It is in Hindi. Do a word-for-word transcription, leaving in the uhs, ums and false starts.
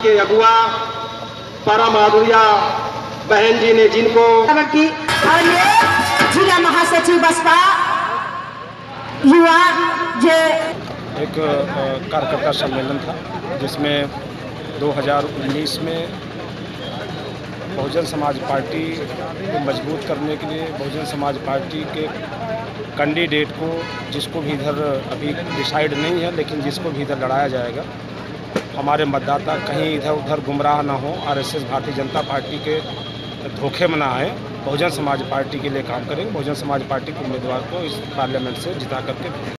के अगुआ पारा माधुरिया बहन जी ने जिनको की और ये जिला महासचिव बसपा युवा जे एक कार्यकर्ता सम्मेलन था जिसमें दो हज़ार उन्नीस में बहुजन समाज पार्टी को मजबूत करने के लिए बहुजन समाज पार्टी के कैंडिडेट को, जिसको भी इधर अभी डिसाइड नहीं है लेकिन जिसको भी इधर लड़ाया जाएगा, हमारे मतदाता कहीं इधर उधर गुमराह ना हो, आरएसएस भारतीय जनता पार्टी के धोखे में ना आए, बहुजन समाज पार्टी के लिए काम करेंगे। बहुजन समाज पार्टी के उम्मीदवार को इस पार्लियामेंट से जिता करके